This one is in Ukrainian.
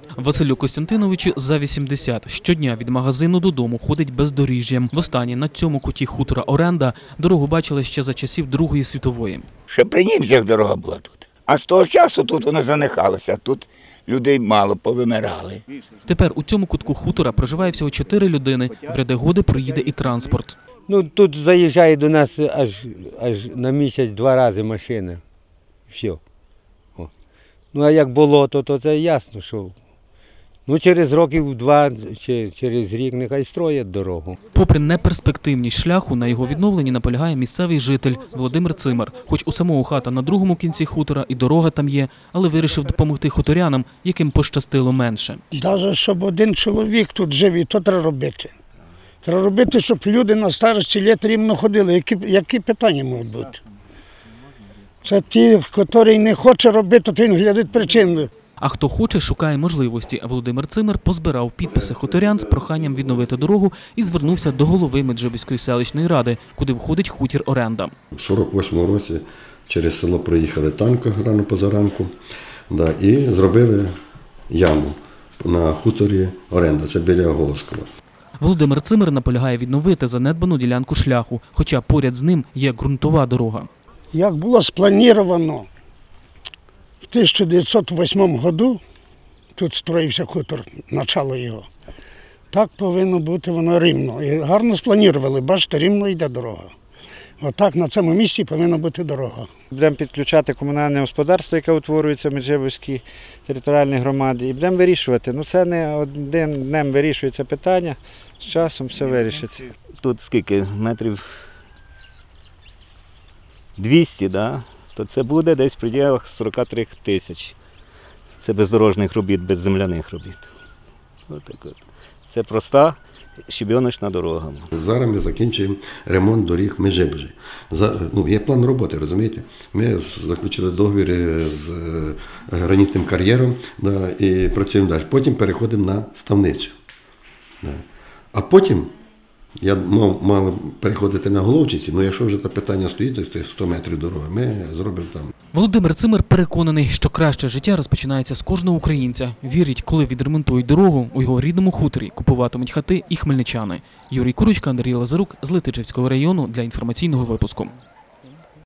Василю Костянтиновичу за 80. Щодня від магазину додому ходить бездоріжжям. Востаннє на цьому куті хутора Оренда дорогу бачили ще за часів Другої світової. Ще при німцях дорога була тут. А з того часу тут вона занихалася, тут людей мало, повимирали. Тепер у цьому кутку хутора проживає всього 4 людини. В ряди годи проїде і транспорт. Ну, тут заїжджає до нас аж на місяць 2 рази машина. Все. О. Ну, а як болото, то це ясно, що через років 2 чи через рік нехай строять дорогу. Попри неперспективність шляху, на його відновленні наполягає місцевий житель Володимир Цимер. Хоч у самого хата на другому кінці хутора і дорога там є, але вирішив допомогти хуторянам, яким пощастило менше. Навіть щоб один чоловік тут жив, то треба робити. Треба робити, щоб люди на старості літ рівно ходили. Які питання можуть бути? Це ті, які не хоче робити, то він глядить причину. А хто хоче, шукає можливості. Володимир Цимер позбирав підписи хуторян з проханням відновити дорогу і звернувся до голови Меджибіської селищної ради, куди входить хутір Оренда. У 48-му році через село проїхали танки рано позаранку і зробили яму на хуторі Оренда, це біля Голоскова. Володимир Цимер наполягає відновити занедбану ділянку шляху, хоча поряд з ним є ґрунтова дорога. Як було сплановано в 1908 році, тут строївся хутор, начало його, так повинно бути воно рівно. І гарно спланували, бачите, рівно йде дорога. Отак на цьому місці повинна бути дорога. Будемо підключати комунальне господарство, яке утворюється в Меджибіській територіальній громаді, і будемо вирішувати. Це не одним днем вирішується питання, з часом все вирішиться. Тут скільки метрів 200, то це буде десь в пределах 43 тисяч. Це бездорожних робіт, безземляних робіт. Це проста щебеночна дорога. Зараз ми закінчуємо ремонт доріг Меджибіжі. Є план роботи, розумієте? Ми заключили договір з гранітним кар'єром і працюємо далі. Потім переходимо на ставницю. А потім мали переходити на Головчиці, якщо вже це питання стоїть, то 100 метрів дороги, ми зробимо там. Володимир Цимер переконаний, що краще життя розпочинається з кожного українця. Вірить, коли відремонтують дорогу, у його рідному хуторі купуватимуть хати і хмельничани. Юрій Курочка, Андрій Лазарук з Летичівського району для інформаційного випуску.